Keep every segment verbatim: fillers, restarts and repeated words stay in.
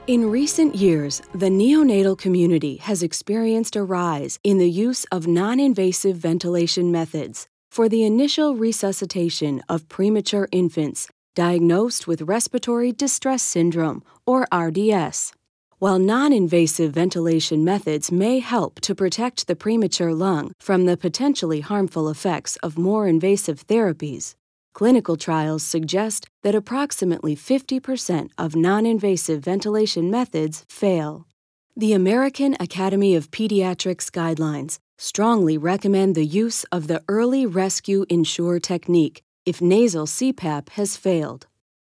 In recent years, the neonatal community has experienced a rise in the use of non-invasive ventilation methods for the initial resuscitation of premature infants diagnosed with respiratory distress syndrome, or R D S. While non-invasive ventilation methods may help to protect the premature lung from the potentially harmful effects of more invasive therapies, clinical trials suggest that approximately fifty percent of non-invasive ventilation methods fail. The American Academy of Pediatrics guidelines strongly recommend the use of the early rescue INSURE technique if nasal C PAP has failed.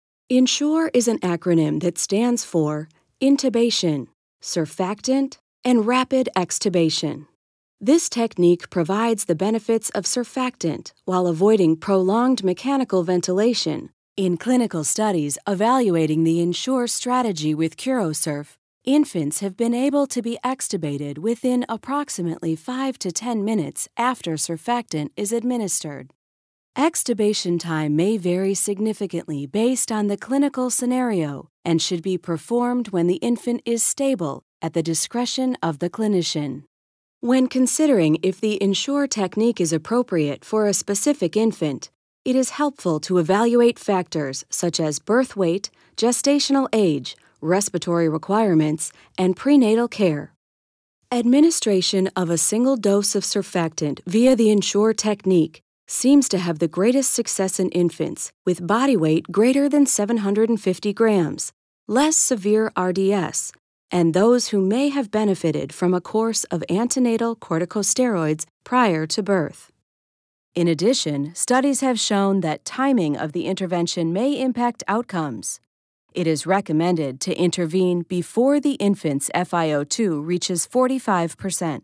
INSURE is an acronym that stands for intubation, surfactant, and rapid extubation. This technique provides the benefits of surfactant while avoiding prolonged mechanical ventilation. In clinical studies evaluating the INSURE strategy with CUROSURF, infants have been able to be extubated within approximately five to ten minutes after surfactant is administered. Extubation time may vary significantly based on the clinical scenario and should be performed when the infant is stable at the discretion of the clinician. When considering if the INSURE technique is appropriate for a specific infant, it is helpful to evaluate factors such as birth weight, gestational age, respiratory requirements, and prenatal care. Administration of a single dose of surfactant via the INSURE technique seems to have the greatest success in infants with body weight greater than seven hundred fifty grams, less severe R D S, and those who may have benefited from a course of antenatal corticosteroids prior to birth. In addition, studies have shown that timing of the intervention may impact outcomes. It is recommended to intervene before the infant's F i O two reaches forty-five percent.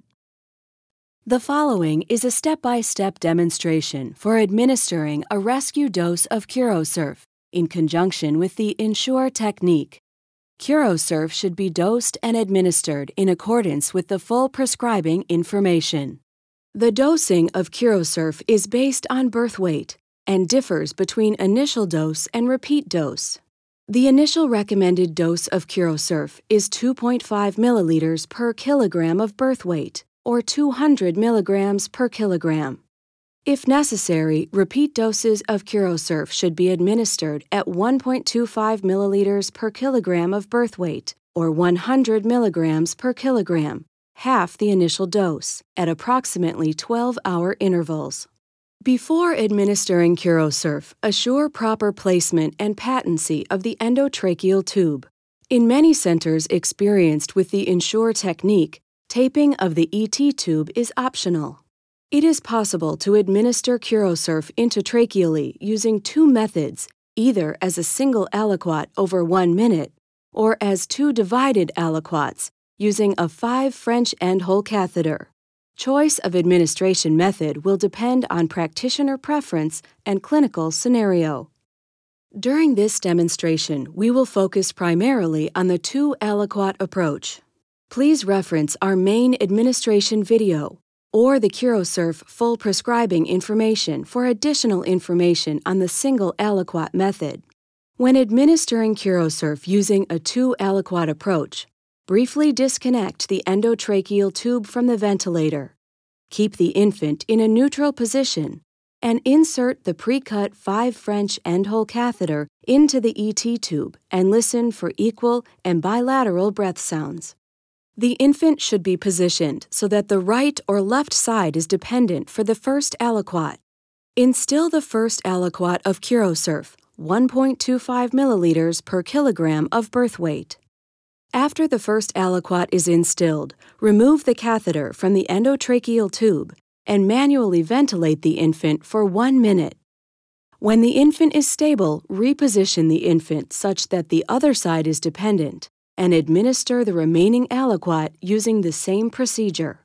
The following is a step-by-step demonstration for administering a rescue dose of CUROSURF in conjunction with the INSURE technique. CUROSURF should be dosed and administered in accordance with the full prescribing information. The dosing of CUROSURF is based on birth weight and differs between initial dose and repeat dose. The initial recommended dose of CUROSURF is two point five milliliters per kilogram of birth weight, or two hundred milligrams per kilogram. If necessary, repeat doses of CUROSURF should be administered at one point two five milliliters per kilogram of birth weight, or one hundred milligrams per kilogram, half the initial dose, at approximately twelve-hour intervals. Before administering CUROSURF, assure proper placement and patency of the endotracheal tube. In many centers experienced with the INSURE technique, taping of the E T tube is optional. It is possible to administer CUROSURF intratracheally using two methods, either as a single aliquot over one minute or as two divided aliquots using a five French end-hole catheter. Choice of administration method will depend on practitioner preference and clinical scenario. During this demonstration, we will focus primarily on the two aliquot approach. Please reference our main administration video or the CUROSURF full prescribing information for additional information on the single aliquot method. When administering CUROSURF using a two aliquot approach, briefly disconnect the endotracheal tube from the ventilator. Keep the infant in a neutral position and insert the pre-cut five French end-hole catheter into the E T tube and listen for equal and bilateral breath sounds. The infant should be positioned so that the right or left side is dependent for the first aliquot. Instill the first aliquot of CUROSURF, one point two five milliliters per kilogram of birth weight. After the first aliquot is instilled, remove the catheter from the endotracheal tube and manually ventilate the infant for one minute. When the infant is stable, reposition the infant such that the other side is dependent and administer the remaining aliquot using the same procedure.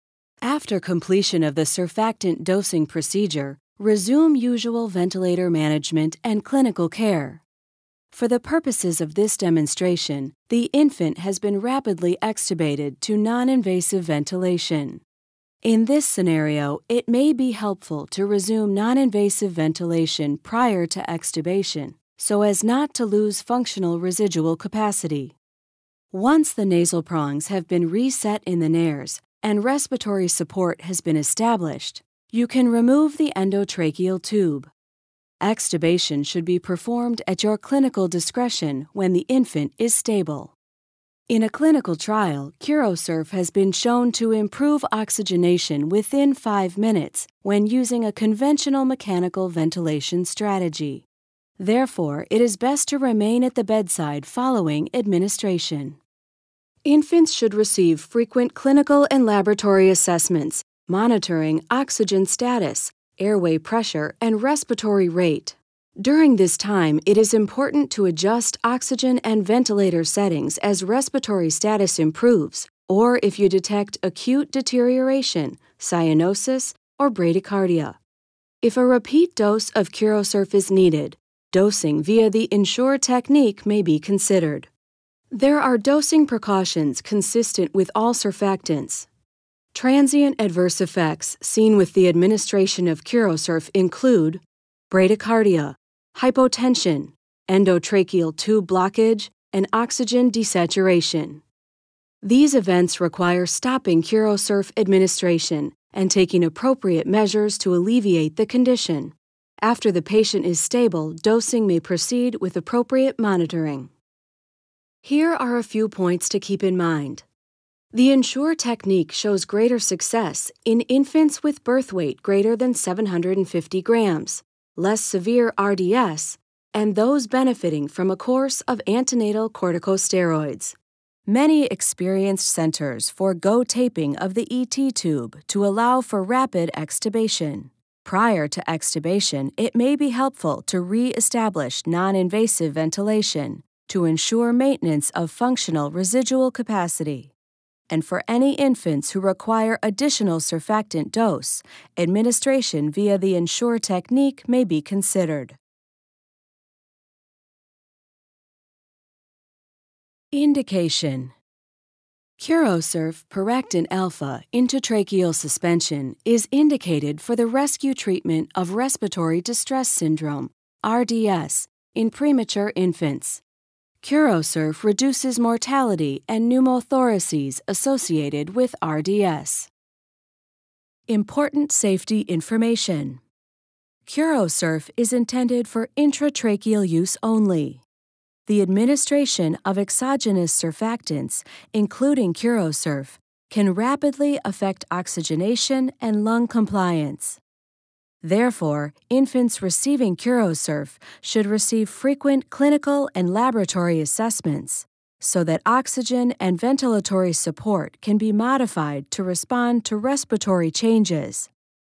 After completion of the surfactant dosing procedure, resume usual ventilator management and clinical care. For the purposes of this demonstration, the infant has been rapidly extubated to non-invasive ventilation. In this scenario, it may be helpful to resume non-invasive ventilation prior to extubation so as not to lose functional residual capacity. Once the nasal prongs have been reset in the nares and respiratory support has been established, you can remove the endotracheal tube. Extubation should be performed at your clinical discretion when the infant is stable. In a clinical trial, CUROSURF has been shown to improve oxygenation within five minutes when using a conventional mechanical ventilation strategy. Therefore, it is best to remain at the bedside following administration. Infants should receive frequent clinical and laboratory assessments, monitoring oxygen status, airway pressure, and respiratory rate. During this time, it is important to adjust oxygen and ventilator settings as respiratory status improves, or if you detect acute deterioration, cyanosis, or bradycardia. If a repeat dose of CUROSURF is needed, dosing via the INSURE technique may be considered. There are dosing precautions consistent with all surfactants. Transient adverse effects seen with the administration of CUROSURF include bradycardia, hypotension, endotracheal tube blockage, and oxygen desaturation. These events require stopping CUROSURF administration and taking appropriate measures to alleviate the condition. After the patient is stable, dosing may proceed with appropriate monitoring. Here are a few points to keep in mind. The INSURE technique shows greater success in infants with birth weight greater than seven hundred fifty grams, less severe R D S, and those benefiting from a course of antenatal corticosteroids. Many experienced centers forego taping of the E T tube to allow for rapid extubation. Prior to extubation, it may be helpful to re-establish non-invasive ventilation to ensure maintenance of functional residual capacity. And for any infants who require additional surfactant dose, administration via the INSURE technique may be considered. Indication: CUROSURF poractant alfa intratracheal suspension is indicated for the rescue treatment of respiratory distress syndrome, R D S, in premature infants. CUROSURF reduces mortality and pneumothoraces associated with R D S. Important safety information: CUROSURF is intended for intratracheal use only. The administration of exogenous surfactants, including CUROSURF, can rapidly affect oxygenation and lung compliance. Therefore, infants receiving CUROSURF should receive frequent clinical and laboratory assessments so that oxygen and ventilatory support can be modified to respond to respiratory changes.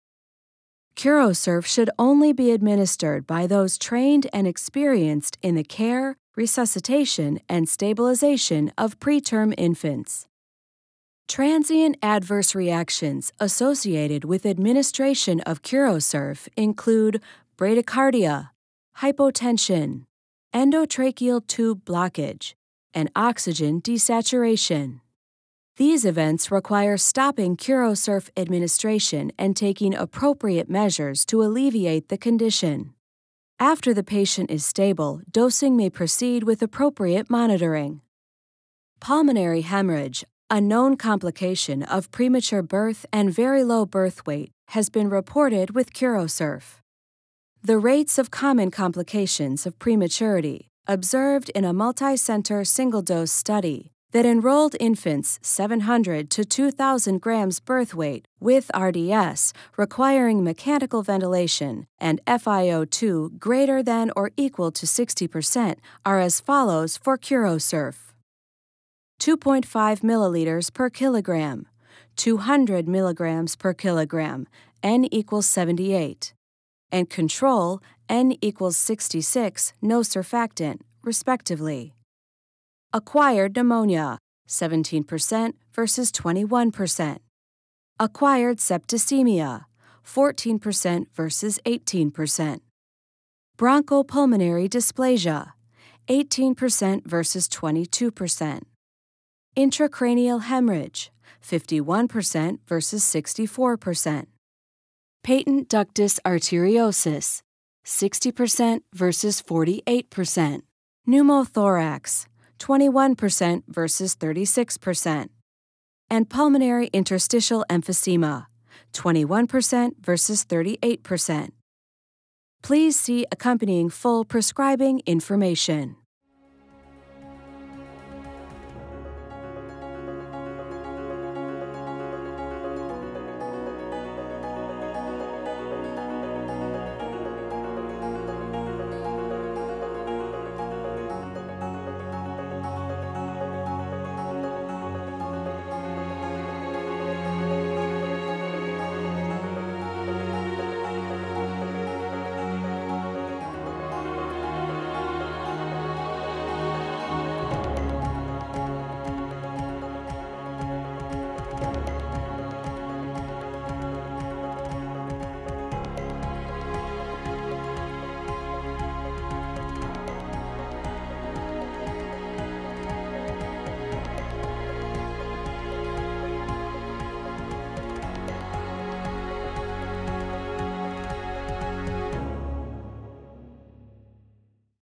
CUROSURF should only be administered by those trained and experienced in the care, resuscitation, and stabilization of preterm infants. Transient adverse reactions associated with administration of CUROSURF include bradycardia, hypotension, endotracheal tube blockage, and oxygen desaturation. These events require stopping CUROSURF administration and taking appropriate measures to alleviate the condition. After the patient is stable, dosing may proceed with appropriate monitoring. Pulmonary hemorrhage, a known complication of premature birth and very low birth weight, has been reported with CUROSURF. The rates of common complications of prematurity observed in a multi-center single-dose study that enrolled infants seven hundred to two thousand grams birth weight with R D S requiring mechanical ventilation and F i O two greater than or equal to sixty percent are as follows for CUROSURF: two point five milliliters per kilogram, two hundred milligrams per kilogram, N equals seventy-eight, and control N equals sixty-six, no surfactant, respectively. Acquired pneumonia, seventeen percent versus twenty-one percent. Acquired septicemia, fourteen percent versus eighteen percent. Bronchopulmonary dysplasia, eighteen percent versus twenty-two percent. Intracranial hemorrhage, fifty-one percent versus sixty-four percent. Patent ductus arteriosus, sixty percent versus forty-eight percent. Pneumothorax, twenty-one percent versus thirty-six percent. And pulmonary interstitial emphysema, twenty-one percent versus thirty-eight percent. Please see accompanying full prescribing information.